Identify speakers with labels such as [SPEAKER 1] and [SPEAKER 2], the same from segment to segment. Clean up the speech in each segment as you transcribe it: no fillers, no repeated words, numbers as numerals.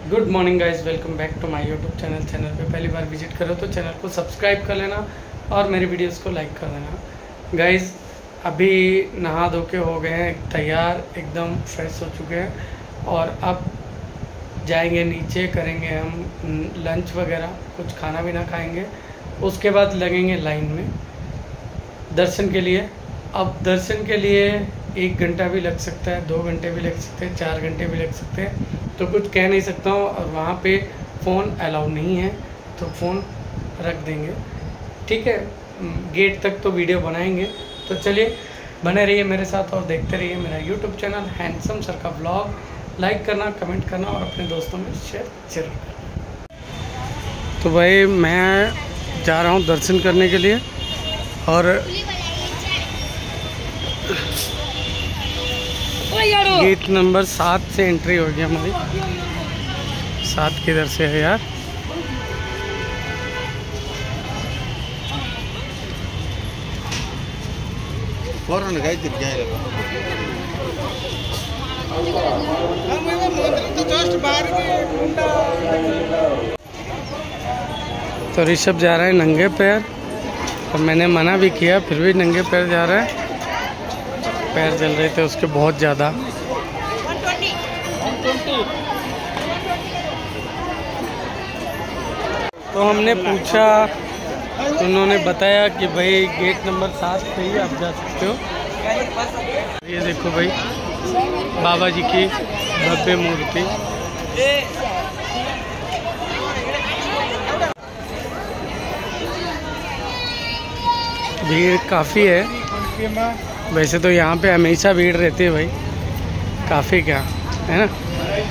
[SPEAKER 1] Good morning guys, welcome back to my YouTube channel. Channel पे पहली बार visit करो तो चैनल को सब्सक्राइब कर लेना और मेरी वीडियोस को लाइक कर देना। गाइज अभी नहा धो के हो गए हैं तैयार, एकदम फ्रेश हो चुके हैं और अब जाएंगे नीचे, करेंगे हम लंच वगैरह, कुछ खाना भी ना खाएंगे। उसके बाद लगेंगे लाइन में दर्शन के लिए। अब दर्शन के लिए 1 घंटा भी लग सकता है, 2 घंटे भी लग सकते हैं, 4 घंटे भी लग सकते हैं, तो कुछ कह नहीं सकता हूँ। और वहाँ पे फ़ोन अलाउ नहीं है तो फ़ोन रख देंगे, ठीक है। गेट तक तो वीडियो बनाएंगे, तो चलिए बने रहिए मेरे साथ और देखते रहिए मेरा यूट्यूब चैनल हैंडसम सर का ब्लॉग। लाइक करना, कमेंट करना और अपने दोस्तों में शेयर जरूर करना। तो भाई मैं जा रहा हूँ दर्शन करने के लिए और गेट नंबर 7 से एंट्री होगी हमारी। 7 किधर से है यार? तो ऋषभ जा रहा है नंगे पैर और मैंने मना भी किया, फिर भी नंगे पैर जा रहा है। पैर जल रहे थे उसके बहुत ज़्यादा। तो हमने पूछा, उन्होंने बताया कि भाई गेट नंबर 7 से ही आप जा सकते हो। ये देखो भाई बाबा जी की भव्य मूर्ति। भीड़ काफ़ी है, वैसे तो यहाँ पे हमेशा भीड़ रहती है भाई, काफ़ी क्या है ना।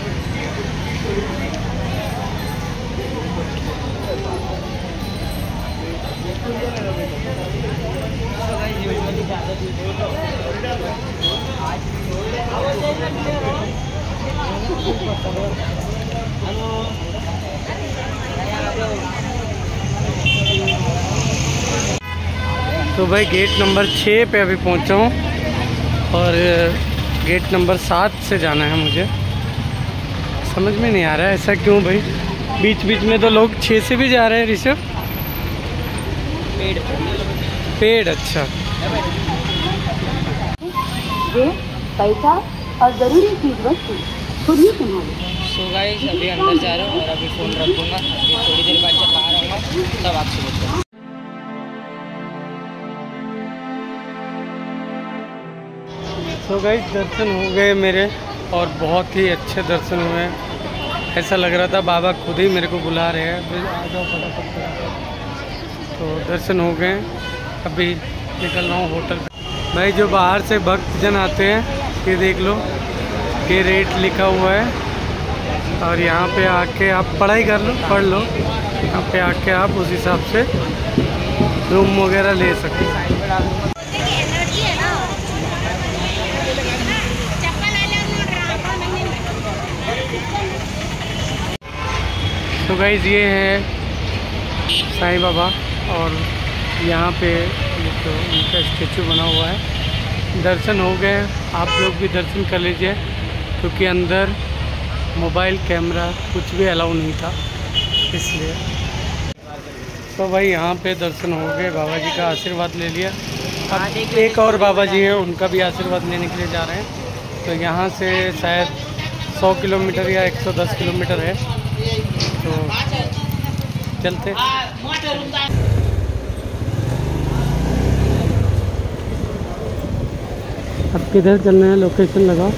[SPEAKER 1] तो भाई गेट नंबर 6 पे अभी पहुंचा हूँ और गेट नंबर 7 से जाना है मुझे। समझ में नहीं आ रहा है ऐसा क्यों भाई, बीच बीच में तो लोग 6 से भी जा रहे हैं। ऋषभ पेड़ अच्छा।
[SPEAKER 2] ये पैसा और जरूरी चीज वस्तु खुद ही संभालो।
[SPEAKER 3] सो गाइस अभी अंदर जा रहा हूँ और अभी फ़ोन रख दूँगा। थोड़ी देर बाद जब बाहर आऊँगा तब आपसे बोलूँगा।
[SPEAKER 1] तो गाइस दर्शन हो गए मेरे और बहुत ही अच्छे दर्शन हुए। ऐसा लग रहा था बाबा खुद ही मेरे को बुला रहे हैं, आ जाओ फटाफट। तो दर्शन हो गए, अभी निकल रहा हूँ होटल पे। भाई जो बाहर से भक्तजन आते हैं, ये देख लो, ये रेट लिखा हुआ है और यहाँ पे आके आप पढ़ाई कर लो, पढ़ लो। यहाँ पे आके आप उस हिसाब से रूम वगैरह ले सकते हैं। तो गाइस ये है साईं बाबा और यहाँ पे तो उनका स्टेचू बना हुआ है। दर्शन हो गए, आप लोग भी दर्शन कर लीजिए क्योंकि अंदर मोबाइल कैमरा कुछ भी अलाउ नहीं था इसलिए। तो भाई यहाँ पे दर्शन हो गए, बाबा जी का आशीर्वाद ले लिया। अब एक और बाबा जी हैं, उनका भी आशीर्वाद लेने के लिए जा रहे हैं। तो यहाँ से शायद 100 किलोमीटर या 110 किलोमीटर है, तो चलते। अब किधर चलना है, लोकेशन लगाओ।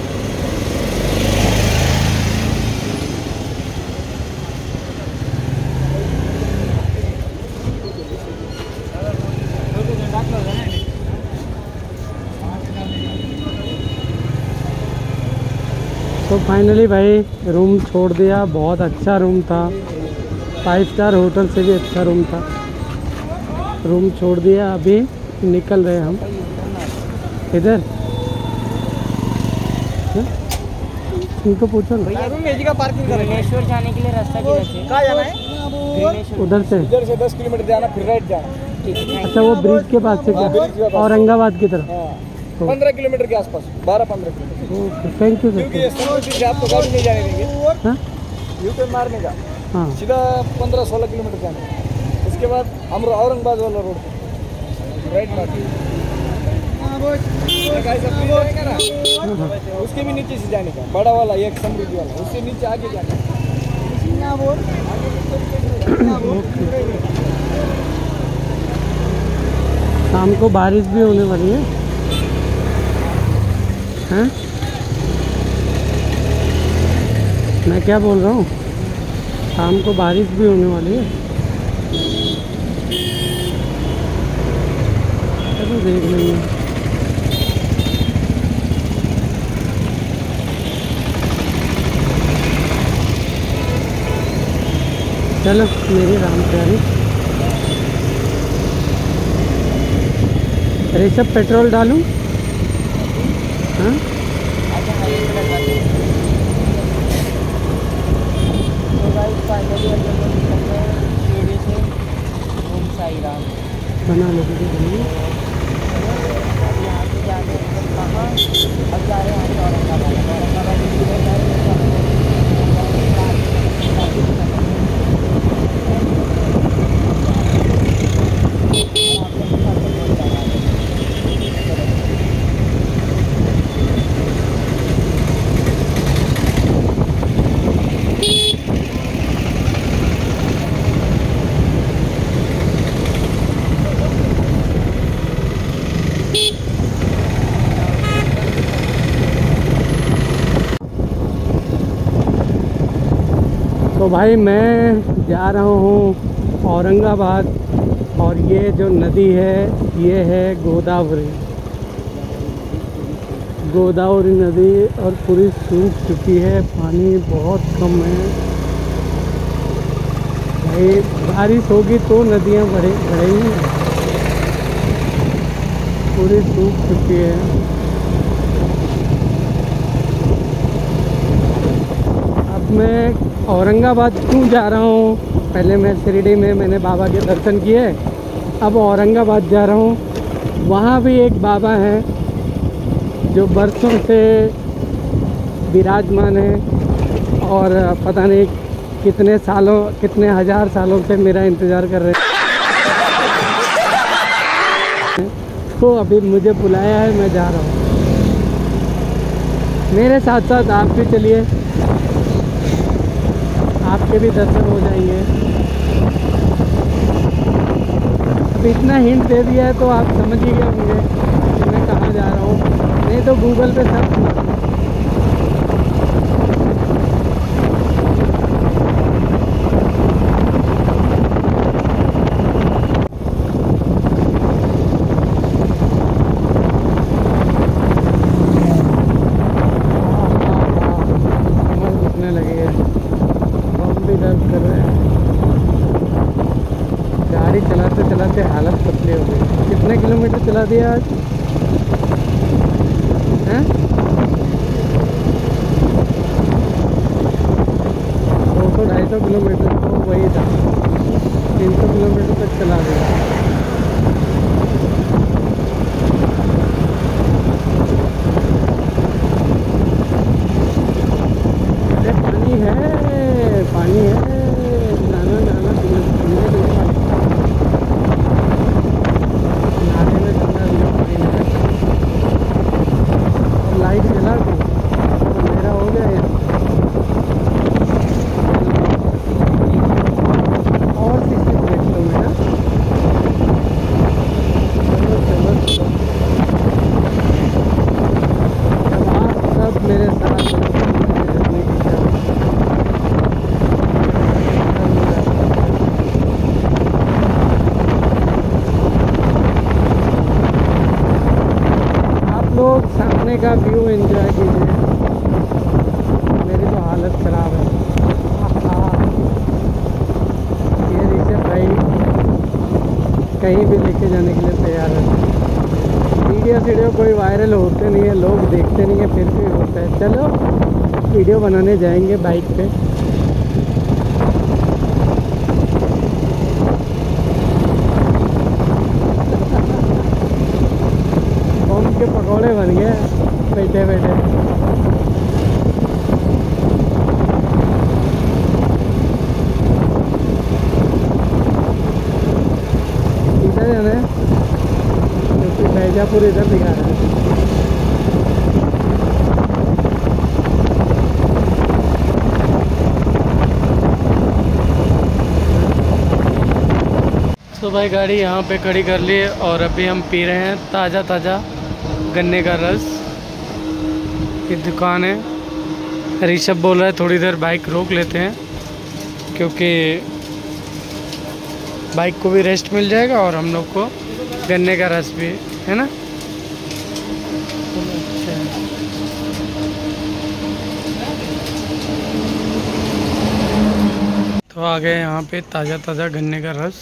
[SPEAKER 1] तो फाइनली भाई रूम छोड़ दिया, बहुत अच्छा रूम था, 5 स्टार होटल से भी अच्छा रूम था। रूम छोड़ दिया, अभी निकल रहे हम इधर। इनको पूछो ना
[SPEAKER 3] भुवनेश्वर जाने के लिए रास्ता किधर से? कहाँ जाना है?
[SPEAKER 1] उधर से
[SPEAKER 4] 10 किलोमीटर जाना, फिर राइट जाना।
[SPEAKER 1] अच्छा वो ब्रिज के पास से क्या, औरंगाबाद की तरफ?
[SPEAKER 4] 15 किलोमीटर के आसपास, 12-15 किलोमीटर।
[SPEAKER 1] थैंक यू
[SPEAKER 4] क्योंकि ये आपको गाड़ी नहीं जाने देंगे। यू टर्न मारने का,
[SPEAKER 1] हाँ
[SPEAKER 4] सीधा 15-16 किलोमीटर जाना है। उसके बाद हम औरंगाबाद वाला रोड पे राइट मारते उसके भी नीचे से जाने का, बड़ा वाला एक समृद्धि वाला, उससे नीचे आगे जाना है।
[SPEAKER 1] शाम को बारिश भी होने वाली है, हैं? मैं क्या बोल रहा हूँ, शाम को बारिश भी होने वाली है। चलो देख लेंगे। चलो मेरी राम प्यारी। ऋषभ पेट्रोल डालूं? हाँ
[SPEAKER 3] अच्छा हाँ ये तो लगवाते हैं। तो गाइस फाइनली हम लोग निकल गए सीढ़ी से ओम साई राम।
[SPEAKER 1] बना लो वीडियो बनाइए।
[SPEAKER 3] अब यहाँ से जाके मतलब कहाँ अब जा रहे हैं यहाँ से औरंगाबाद। औरंगाबाद में
[SPEAKER 1] तो भाई मैं जा रहा हूँ औरंगाबाद, और ये जो नदी है ये है गोदावरी। गोदावरी नदी और पूरी सूख चुकी है, पानी बहुत कम है भाई। बारिश होगी तो नदियाँ बढ़ेंगी, पूरी सूख चुकी है। अब मैं औरंगाबाद क्यों जा रहा हूँ, पहले मैं शिरडी में मैंने बाबा के दर्शन किए, अब औरंगाबाद जा रहा हूँ। वहाँ भी एक बाबा हैं जो बरसों से विराजमान है, और पता नहीं कितने हजार सालों से मेरा इंतज़ार कर रहे हैं। तो अभी मुझे बुलाया है, मैं जा रहा हूँ। मेरे साथ साथ आप भी चलिए, आपके भी दर्शन हो जाएंगे। अब इतना हिंट दे दिया है तो आप समझ ही गए होंगे कि मैं कहाँ जा रहा हूँ, नहीं तो गूगल पे सर्च मारो। कमर घुटने लगे हैं, बम भी दर्द कर रहे हैं। गाड़ी चलाते चलाते हालत पतली हो गई। कितने किलोमीटर चला दिया आज हैं? 200-250 किलोमीटर तो वही था, 300 किलोमीटर तक चला दिया। अरे पानी है, पानी है, नाना नाना पीने नाले में गंदा पानी है। और लाइट जला दी, अंधेरा हो गया यार। और 60 मिनट में ना, चलो चलो चलो। अब आप सब मेरे साथ करने की क्या लोग सामने का व्यू एंजॉय कीजिए। मेरी तो हालत ख़राब है। ये ऋषभ भाई कहीं भी लेके जाने के लिए तैयार है। वीडियो कोई वायरल होते नहीं है, लोग देखते नहीं है, फिर भी होता है। चलो वीडियो बनाने जाएंगे बाइक पे। के पकौड़े बन गए बैठे बैठे। पूरे इधर दिखा रहा है। तो भाई गाड़ी यहाँ पे खड़ी कर ली और अभी हम पी रहे हैं ताज़ा ताज़ा गन्ने का रस। ये दुकान है। ऋषभ बोल रहा है थोड़ी देर बाइक रोक लेते हैं क्योंकि बाइक को भी रेस्ट मिल जाएगा और हम लोग को गन्ने का रस भी, है ना। तो आ गए यहाँ पे ताज़ा ताज़ा गन्ने का रस।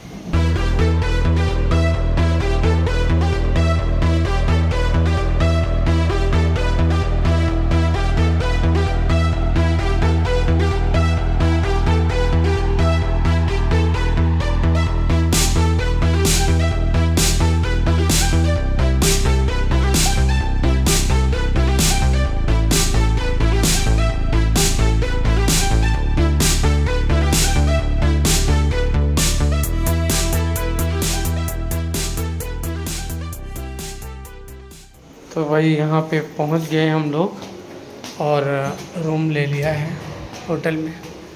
[SPEAKER 1] तो भाई यहाँ पे पहुँच गए हम लोग और रूम ले लिया है होटल में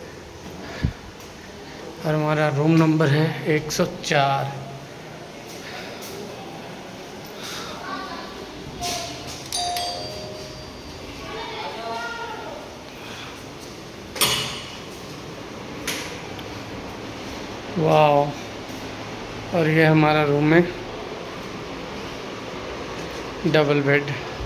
[SPEAKER 1] और हमारा रूम नंबर है 104। वाह। और ये हमारा रूम है, डबल बेड।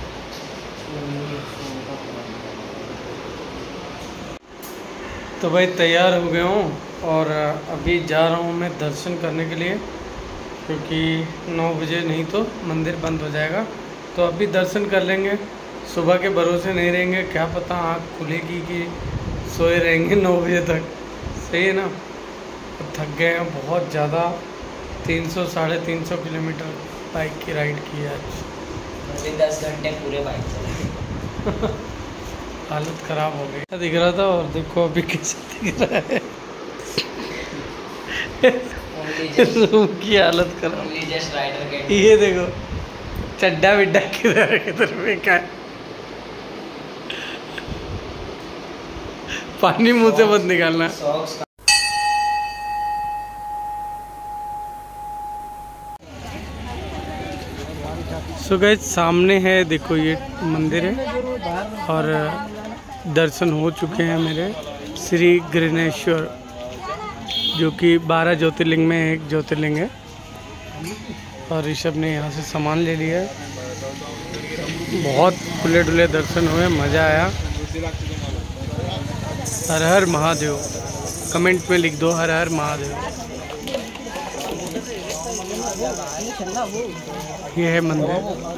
[SPEAKER 1] तो भाई तैयार हो गया हूँ और अभी जा रहा हूँ मैं दर्शन करने के लिए, क्योंकि 9 बजे नहीं तो मंदिर बंद हो जाएगा। तो अभी दर्शन कर लेंगे, सुबह के भरोसे नहीं रहेंगे, क्या पता आँख खुलेगी कि सोए रहेंगे 9 बजे तक। सही है ना। तो थक गए हैं बहुत ज़्यादा, 300-350 किलोमीटर बाइक की राइड की है आज।
[SPEAKER 3] 10 घंटे पूरे बाइक चलाए।
[SPEAKER 1] हालत ख़राब हो गई दिख रहा था और देखो अभी कैसे दिख रहा है। रूम की हालत खराब। ये देखो चड्डा विड्डा किधर में क्या, पानी मुंह से मत निकालना। सो गाइस सामने है देखो ये मंदिर है और दर्शन हो चुके हैं मेरे श्री गृनेश्वर, जो कि 12 ज्योतिर्लिंग में एक ज्योतिर्लिंग है। और ऋषभ ने यहाँ से सामान ले लिया है। बहुत खुले डुले दर्शन हुए, मज़ा आया। हर हर महादेव, कमेंट में लिख दो हर हर महादेव। ये है मंदिर।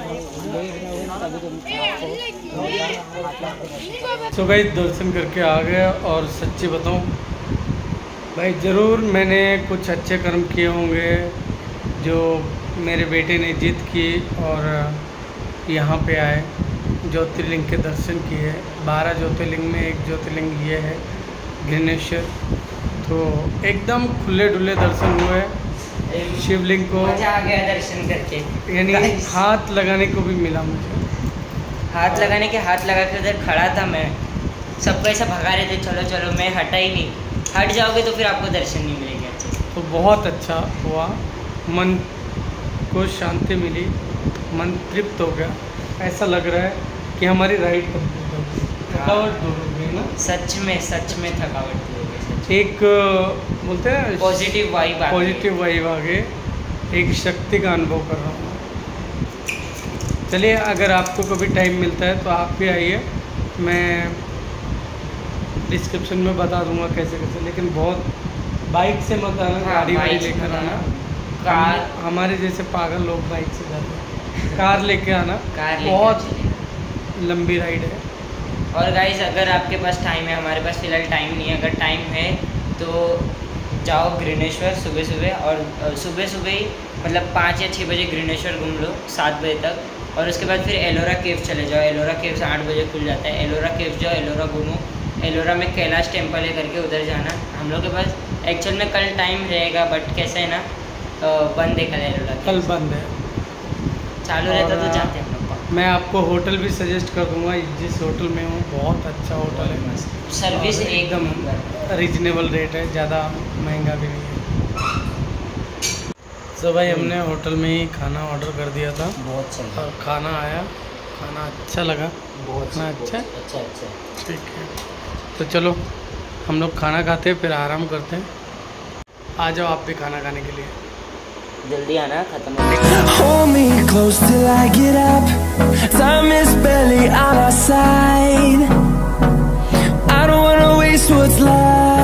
[SPEAKER 1] तो भाई दर्शन करके आ गया और सच्ची बताऊं भाई, ज़रूर मैंने कुछ अच्छे कर्म किए होंगे जो मेरे बेटे ने जिद की और यहाँ पे आए, ज्योतिर्लिंग के दर्शन किए। 12 ज्योतिर्लिंग में एक ज्योतिर्लिंग ये है गृनेश्वर। तो एकदम खुले डुले दर्शन हुए। शिवलिंग को
[SPEAKER 3] मजा आ गया दर्शन करके,
[SPEAKER 1] यानी हाथ लगाने को भी मिला मुझे।
[SPEAKER 3] हाथ लगाने के हाथ लगा के उधर खड़ा था मैं, सबको ऐसा भगा रहे थे चलो चलो, मैं हटा ही नहीं। हट जाओगे तो फिर आपको दर्शन नहीं मिलेंगे अच्छे से।
[SPEAKER 1] तो बहुत अच्छा हुआ, मन को शांति मिली, मन तृप्त हो गया। ऐसा लग रहा है कि हमारी राइड कंप्लीट हो गई, थकावट दूर हो गई ना।
[SPEAKER 3] सच में थकावट दूर हो गई।
[SPEAKER 1] एक बोलते हैं
[SPEAKER 3] पॉजिटिव वाइब
[SPEAKER 1] आ गई, एक शक्ति का अनुभव कर रहा हूँ। चलिए अगर आपको कभी टाइम मिलता है तो आप भी आइए, मैं डिस्क्रिप्शन में बता दूंगा कैसे कैसे। लेकिन बहुत बाइक से मत आना, गाड़ी वाड़ी लेकर आना। कार हमारे जैसे पागल लोग बाइक से जाते हैं, कार लेके आना। बहुत लंबी राइड है।
[SPEAKER 3] और गाइस अगर आपके पास टाइम है, हमारे पास फ़िलहाल टाइम नहीं है, अगर टाइम है तो जाओ गृनेश्वर सुबह सुबह। और सुबह ही मतलब 5 या 6 बजे गृनेश्वर घूम लो 7 बजे तक। और उसके बाद फिर एलोरा केव चले जाओ। एलोरा केव से 8 बजे खुल जाता है। एलोरा केव जाओ, एलोरा घूमो। एलोरा में कैलाश टेम्पल है करके, उधर जाना। हम लोग के पास एक्चुअल में कल टाइम रहेगा, बट कैसे है ना, बंद है कल एलोरा।
[SPEAKER 1] कल बंद है।
[SPEAKER 3] चालू रहता तो
[SPEAKER 1] और,
[SPEAKER 3] जाते हम लोग।
[SPEAKER 1] मैं आपको होटल भी सजेस्ट कर दूंगा, जिस होटल में हूँ बहुत अच्छा होटल है,
[SPEAKER 3] सर्विस
[SPEAKER 1] और
[SPEAKER 3] एकदम
[SPEAKER 1] रीजनेबल रेट है, ज़्यादा महंगा भी नहीं है। तो भाई हमने होटल में ही खाना ऑर्डर कर दिया था
[SPEAKER 3] बहुत सही,
[SPEAKER 1] और खाना आया, खाना अच्छा लगा,
[SPEAKER 3] बहुत
[SPEAKER 1] खाना अच्छा है?
[SPEAKER 3] अच्छा अच्छा।
[SPEAKER 1] ठीक है, तो चलो हम लोग खाना खाते हैं फिर आराम करते हैं। आ जाओ आप भी खाना खाने के लिए।
[SPEAKER 3] जल्दी आना, खत्म हो गया।
[SPEAKER 5] Hold me close till I get up. Time is barely on our side. I don't wanna waste what's left.